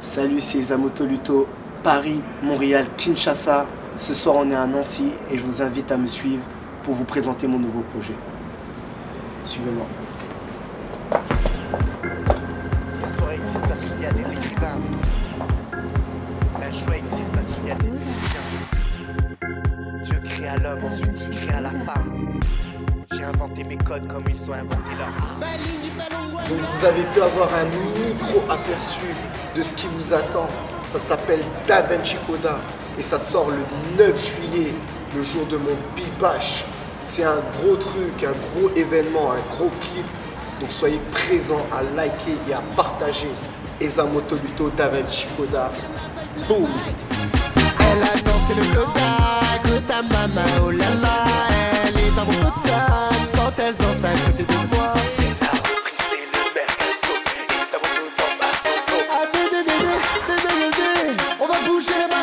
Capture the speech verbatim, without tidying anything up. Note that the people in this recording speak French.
Salut, c'est Isamoto Luto, Paris, Montréal, Kinshasa. Ce soir, on est à Nancy et je vous invite à me suivre pour vous présenter mon nouveau projet. Suivez-moi. L'histoire existe parce qu'il y a des écrivains. La joie existe parce qu'il y a des musiciens. Dieu créa l'homme, ensuite il créa la femme. J'ai inventé mes codes comme ils ont inventé leur art. Donc vous avez pu avoir un micro-aperçu de ce qui vous attend. Ça s'appelle Da Vinci Coda et ça sort le neuf juillet, le jour de mon Big Bash. C'est un gros truc, un gros événement, un gros clip. Donc soyez présents à liker et à partager Isamoto Luto Da Vinci Coda. Boum! Elle a dansé le Coda, Coda mama, oh là là. Elle est dans mon Coda quand elle danse à côté de moi. C'est la reprise, c'est le mercato. Isamoto danse à son dos. Ah, dé, dé, dé, dé, dé, dé, dé. On va bouger les mains.